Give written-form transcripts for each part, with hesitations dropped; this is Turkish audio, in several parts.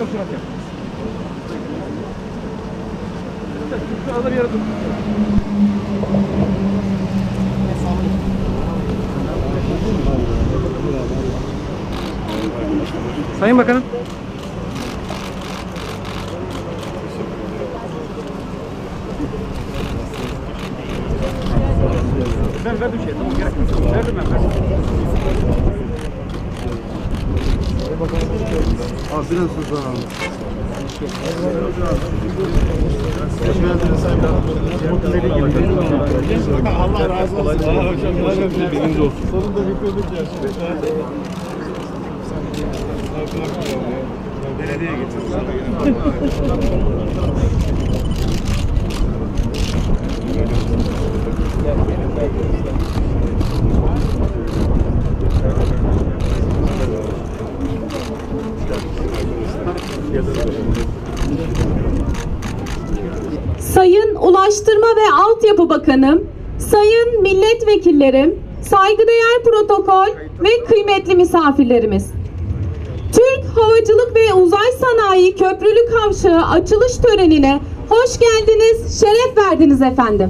Sayın Bakanım. Ben verdim şey, tamam gerek yok. Verdim ben. Abi biraz hızlı abi. Allah razı olsun. Allah hocam bilginiz olsun. Sonunda bitirdik ya. Belediye getirdik. Sayın Ulaştırma ve Altyapı Bakanım, sayın milletvekillerim, saygıdeğer protokol ve kıymetli misafirlerimiz. Türk Havacılık ve Uzay Sanayi Köprülü Kavşağı açılış törenine hoş geldiniz, şeref verdiniz efendim.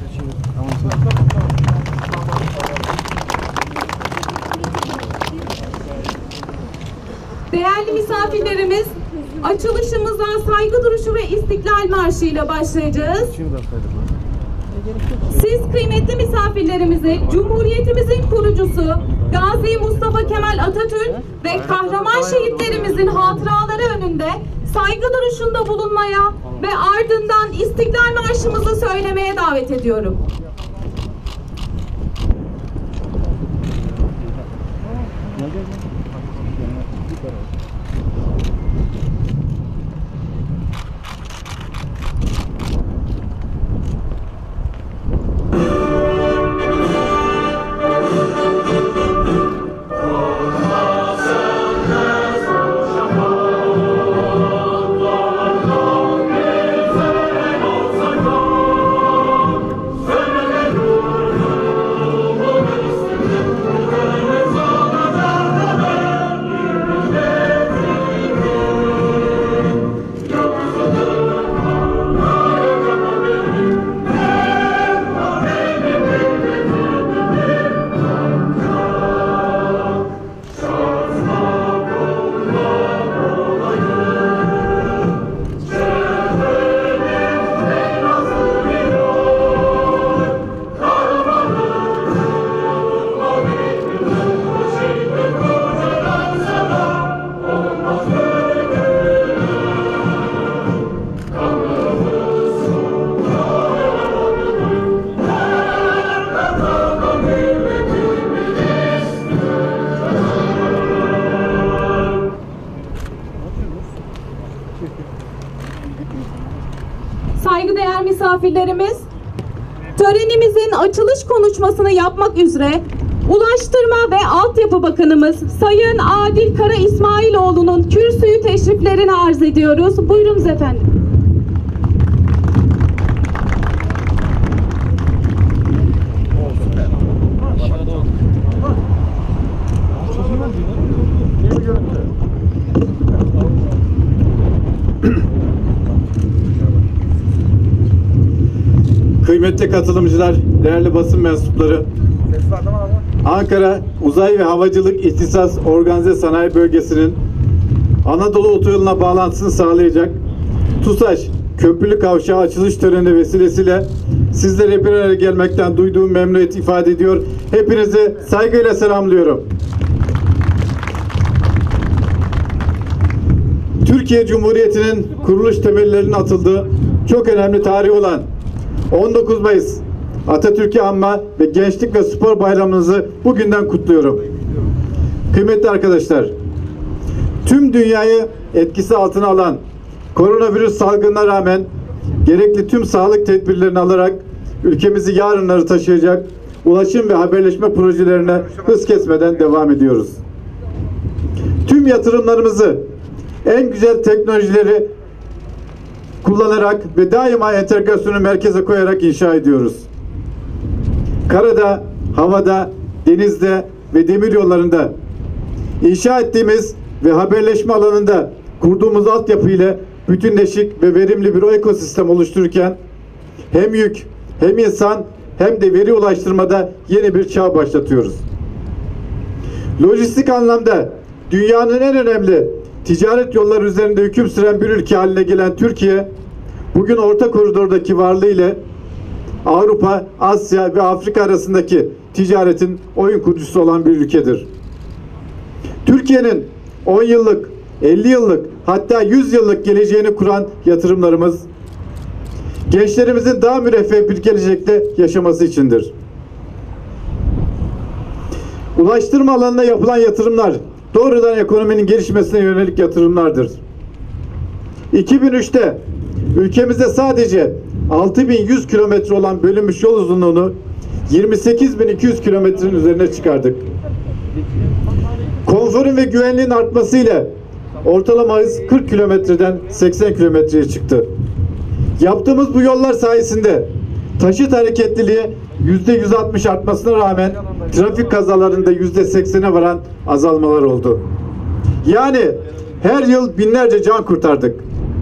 Değerli misafirlerimiz, açılışımıza saygı duruşu ve İstiklal Marşı ile başlayacağız. Siz kıymetli misafirlerimizi Cumhuriyetimizin kurucusu Gazi Mustafa Kemal Atatürk ve kahraman şehitlerimizin hatıraları önünde saygı duruşunda bulunmaya ve ardından İstiklal Marşımızı söylemeye davet ediyorum. Saygıdeğer misafirlerimiz, törenimizin açılış konuşmasını yapmak üzere Ulaştırma ve Altyapı Bakanımız Sayın Adil Kara İsmailoğlu'nun kürsüyü teşriflerini arz ediyoruz. Buyurunuz efendim. Kıymetli katılımcılar, değerli basın mensupları, Ankara Uzay ve Havacılık İhtisas Organize Sanayi Bölgesi'nin Anadolu Otoyolu'na bağlantısını sağlayacak TUSAŞ Köprülü Kavşağı açılış töreni vesilesiyle sizlere bir araya gelmekten duyduğum memnuniyeti ifade ediyor. Hepinizi saygıyla selamlıyorum. Türkiye Cumhuriyeti'nin kuruluş temellerinin atıldığı çok önemli tarihi olan 19 Mayıs Atatürk'ü anma ve Gençlik ve Spor Bayramınızı bugünden kutluyorum. Kıymetli arkadaşlar, tüm dünyayı etkisi altına alan koronavirüs salgınına rağmen gerekli tüm sağlık tedbirlerini alarak ülkemizi yarınları taşıyacak ulaşım ve haberleşme projelerine hız kesmeden devam ediyoruz. Tüm yatırımlarımızı en güzel teknolojileri kullanarak ve daima entegrasyonu merkeze koyarak inşa ediyoruz. Karada, havada, denizde ve demir yollarında inşa ettiğimiz ve haberleşme alanında kurduğumuz altyapı ile bütünleşik ve verimli bir ekosistem oluştururken hem yük, hem insan, hem de veri ulaştırmada yeni bir çağ başlatıyoruz. Lojistik anlamda dünyanın en önemli ticaret yolları üzerinde hüküm süren bir ülke haline gelen Türkiye, bugün Orta Koridor'daki varlığıyla Avrupa, Asya ve Afrika arasındaki ticaretin oyun kurucusu olan bir ülkedir. Türkiye'nin 10 yıllık, 50 yıllık, hatta 100 yıllık geleceğini kuran yatırımlarımız, gençlerimizin daha müreffeh bir gelecekte yaşaması içindir. Ulaştırma alanına yapılan yatırımlar doğrudan ekonominin gelişmesine yönelik yatırımlardır. 2003'te ülkemizde sadece 6.100 kilometre olan bölünmüş yol uzunluğunu 28.200 kilometrenin üzerine çıkardık. Konforun ve güvenliğin artmasıyla ortalama hız 40 kilometreden 80 kilometreye çıktı. Yaptığımız bu yollar sayesinde taşıt hareketliliği %160 artmasına rağmen trafik kazalarında %80'e varan azalmalar oldu. Yani her yıl binlerce can kurtardık.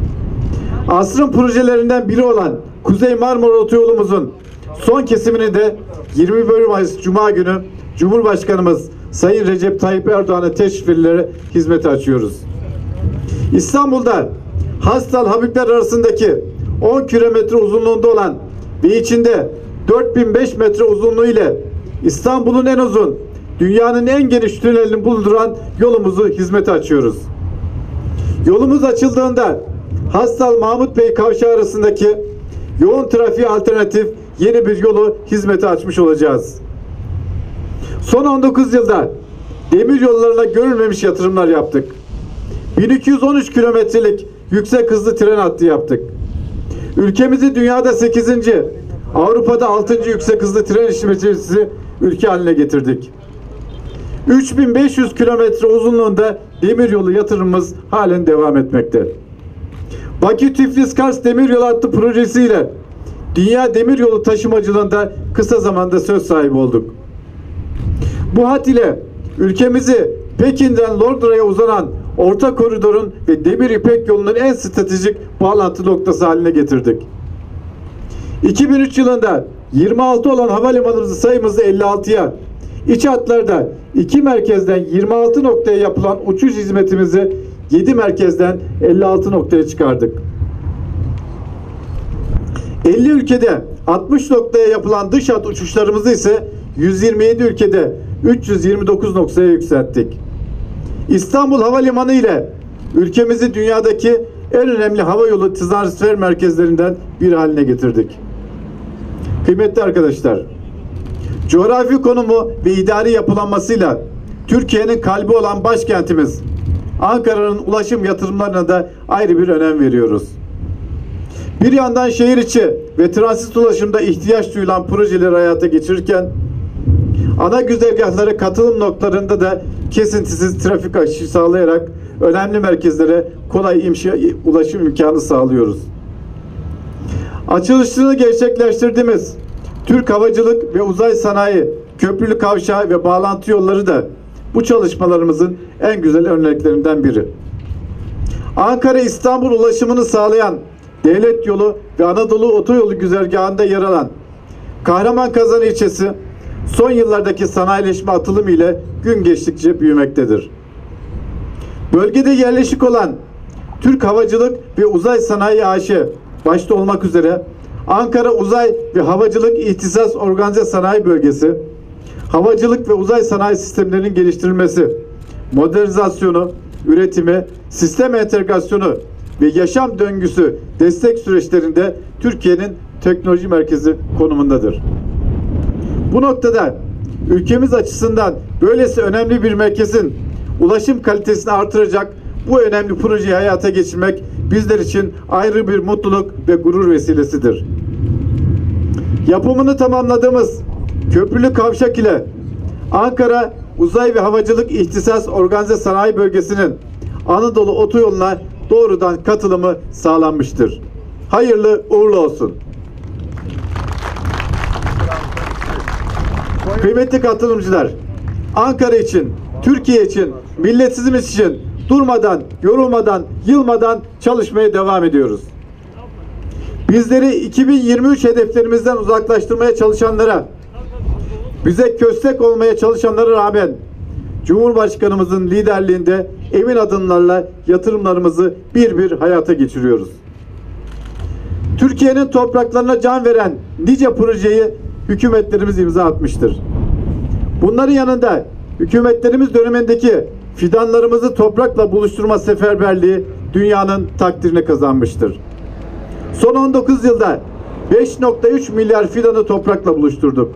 Asrın projelerinden biri olan Kuzey Marmara Otoyolumuzun son kesimini de 21 Mayıs Cuma günü Cumhurbaşkanımız Sayın Recep Tayyip Erdoğan'ın teşrifleriyle hizmete açıyoruz. İstanbul'da Hastal Habibler arasındaki 10 kilometre uzunluğunda olan ve içinde 4005 metre uzunluğu ile İstanbul'un en uzun, dünyanın en geniş tünelini bulunduran yolumuzu hizmete açıyoruz. Yolumuz açıldığında Hastal Mahmut Bey kavşağı arasındaki yoğun trafiğe alternatif yeni bir yolu hizmete açmış olacağız. Son 19 yılda demir yollarına görülmemiş yatırımlar yaptık. 1213 kilometrelik yüksek hızlı tren hattı yaptık. Ülkemizi dünyada 8. Avrupa'da 6. yüksek hızlı tren işletmecisi ülke haline getirdik. 3500 kilometre uzunluğunda demiryolu yatırımımız halen devam etmekte. Bakü-Tiflis-Kars demiryolu hattı projesiyle dünya demiryolu taşımacılığında kısa zamanda söz sahibi olduk. Bu hat ile ülkemizi Pekin'den Londra'ya uzanan Orta Koridor'un ve Demir İpek yolunun en stratejik bağlantı noktası haline getirdik. 2003 yılında 26 olan havalimanımızı sayımızı 56'ya, iç hatlarda 2 merkezden 26 noktaya yapılan uçuş hizmetimizi 7 merkezden 56 noktaya çıkardık. 50 ülkede 60 noktaya yapılan dış hat uçuşlarımızı ise 127 ülkede 329 noktaya yükselttik. İstanbul Havalimanı ile ülkemizi dünyadaki en önemli havayolu transfer merkezlerinden biri haline getirdik. Kıymetli arkadaşlar, coğrafi konumu ve idari yapılanmasıyla Türkiye'nin kalbi olan başkentimiz Ankara'nın ulaşım yatırımlarına da ayrı bir önem veriyoruz. Bir yandan şehir içi ve transit ulaşımda ihtiyaç duyulan projeleri hayata geçirirken ana güzergahlara katılım noktalarında da kesintisiz trafik akışı sağlayarak önemli merkezlere kolay ulaşım imkanı sağlıyoruz. Açılışını gerçekleştirdiğimiz Türk Havacılık ve Uzay Sanayi Köprülü Kavşağı ve bağlantı yolları da bu çalışmalarımızın en güzel örneklerinden biri. Ankara-İstanbul ulaşımını sağlayan Devlet Yolu ve Anadolu Otoyolu güzergahında yer alan Kahramanmaraş ilçesi son yıllardaki sanayileşme atılımı ile gün geçtikçe büyümektedir. Bölgede yerleşik olan Türk Havacılık ve Uzay Sanayi AŞ başta olmak üzere Ankara Uzay ve Havacılık İhtisas Organize Sanayi Bölgesi, havacılık ve uzay sanayi sistemlerinin geliştirilmesi, modernizasyonu, üretimi, sistem entegrasyonu ve yaşam döngüsü destek süreçlerinde Türkiye'nin teknoloji merkezi konumundadır. Bu noktada ülkemiz açısından böylesi önemli bir merkezin ulaşım kalitesini artıracak bu önemli projeyi hayata geçirmek bizler için ayrı bir mutluluk ve gurur vesilesidir. Yapımını tamamladığımız Köprülü Kavşak ile Ankara Uzay ve Havacılık İhtisas Organize Sanayi Bölgesi'nin Anadolu Otoyolu'na doğrudan katılımı sağlanmıştır. Hayırlı uğurlu olsun. Kıymetli katılımcılar, Ankara için, Türkiye için, milletimiz için durmadan, yorulmadan, yılmadan çalışmaya devam ediyoruz. Bizleri 2023 hedeflerimizden uzaklaştırmaya çalışanlara, bize köstek olmaya çalışanlara rağmen Cumhurbaşkanımızın liderliğinde emin adımlarla yatırımlarımızı bir bir hayata geçiriyoruz. Türkiye'nin topraklarına can veren nice projeyi hükümetlerimiz imza atmıştır. Bunların yanında hükümetlerimiz dönemindeki fidanlarımızı toprakla buluşturma seferberliği dünyanın takdirini kazanmıştır. Son 19 yılda 5,3 milyar fidanı toprakla buluşturduk.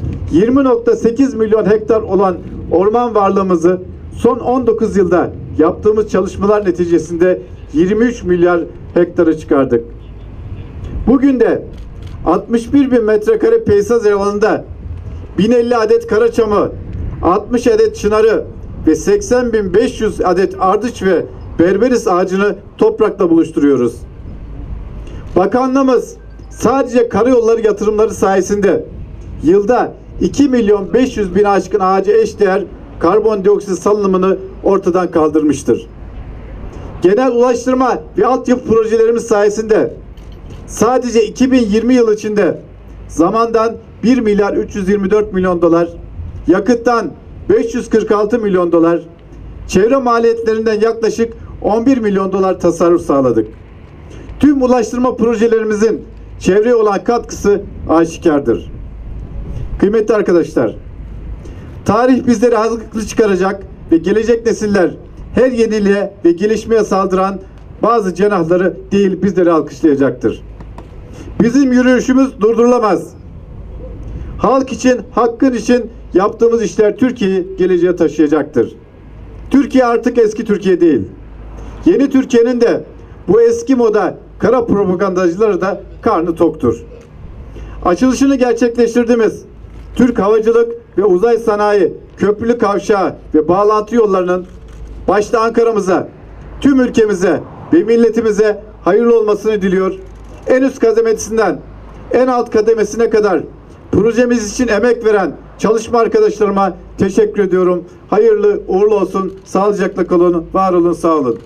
20,8 milyon hektar olan orman varlığımızı son 19 yılda yaptığımız çalışmalar neticesinde 23 milyar hektara çıkardık. Bugün de 61 bin metrekare peyzaj alanında 1050 adet karaçamı, 60 adet çınarı ve 80.500 adet ardıç ve berberis ağacını toprakla buluşturuyoruz. Bakanlığımız sadece karayolları yatırımları sayesinde yılda 2.500.000 aşkın ağaca eşdeğer karbondioksit salınımını ortadan kaldırmıştır. Genel ulaştırma ve altyapı projelerimiz sayesinde sadece 2020 yılı içinde zamandan 1 milyar 324 milyon dolar, yakıttan 546 milyon dolar, çevre maliyetlerinden yaklaşık 11 milyon dolar tasarruf sağladık. Tüm ulaştırma projelerimizin çevreye olan katkısı aşikardır. Kıymetli arkadaşlar, tarih bizleri hazırlıklı çıkaracak ve gelecek nesiller her yeniliğe ve gelişmeye saldıran bazı cenahları değil bizleri alkışlayacaktır. Bizim yürüyüşümüz durdurulamaz. Halk için, hakkın için yaptığımız işler Türkiye'yi geleceğe taşıyacaktır. Türkiye artık eski Türkiye değil. Yeni Türkiye'nin de bu eski moda kara propagandacıları da karnı toktur. Açılışını gerçekleştirdiğimiz Türk Havacılık ve Uzay Sanayi Köprülü Kavşağı ve bağlantı yollarının başta Ankara'mıza, tüm ülkemize ve milletimize hayırlı olmasını diliyor. En üst kademesinden en alt kademesine kadar projemiz için emek veren çalışma arkadaşlarıma teşekkür ediyorum. Hayırlı uğurlu olsun. Sağlıcakla kalın. Var olun. Sağ olun.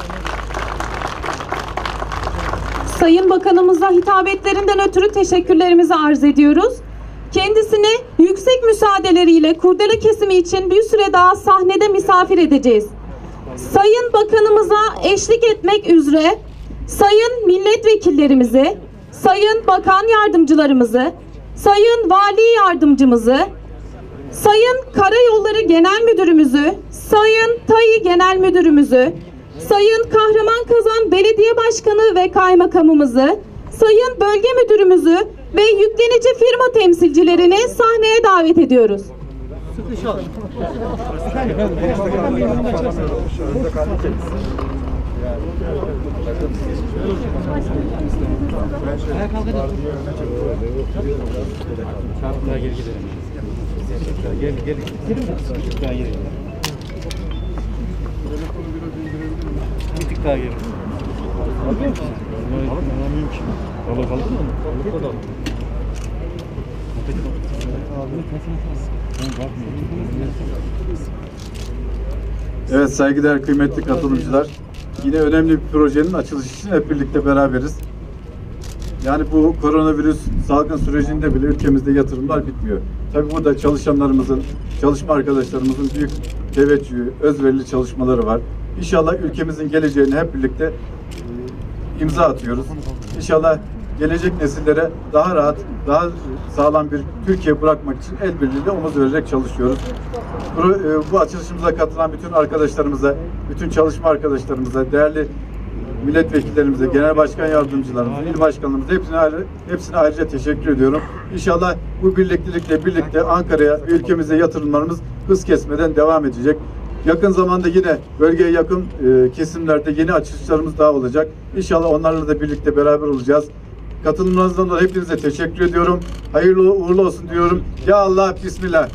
Sayın Bakanımıza hitabetlerinden ötürü teşekkürlerimizi arz ediyoruz. Kendisini yüksek müsaadeleriyle kurdele kesimi için bir süre daha sahnede misafir edeceğiz. Sayın Bakanımıza eşlik etmek üzere sayın milletvekillerimizi, sayın bakan yardımcılarımızı, sayın vali yardımcımızı, sayın Karayolları Genel Müdürümüzü, sayın TAİ Genel Müdürümüzü, sayın Kahramanmaraş Belediye Başkanı ve kaymakamımızı, sayın bölge müdürümüzü ve yüklenici firma temsilcilerini sahneye davet ediyoruz. Bir tık daha geri. Alamıyorum ki. Balık aldın mı? Balık da Evet, saygıdeğer kıymetli katılımcılar, yine önemli bir projenin açılışı için hep birlikte beraberiz. Yani bu koronavirüs salgın sürecinde bile ülkemizde yatırımlar bitmiyor. Tabii burada çalışanlarımızın, çalışma arkadaşlarımızın büyük teveccühü, özverili çalışmaları var. İnşallah ülkemizin geleceğini hep birlikte imza atıyoruz. İnşallah gelecek nesillere daha rahat, daha sağlam bir Türkiye bırakmak için el birliğiyle omuz vererek çalışıyoruz. Bu açılışımıza katılan bütün arkadaşlarımıza, bütün çalışma arkadaşlarımıza, değerli milletvekillerimize, genel başkan yardımcılarımıza, il başkanlarımıza hepsine ayrıca teşekkür ediyorum. İnşallah bu birliktelikle birlikte Ankara'ya, ülkemize yatırımlarımız hız kesmeden devam edecek. Yakın zamanda yine bölgeye yakın kesimlerde yeni açılışlarımız daha olacak. İnşallah onlarla da birlikte beraber olacağız. Katılımlarınızdan dolayı hepinize teşekkür ediyorum. Hayırlı uğurlu olsun diyorum. Ya Allah, Bismillah.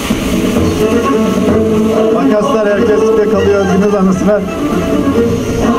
Makaslar herkeste kalıyor günün anısına.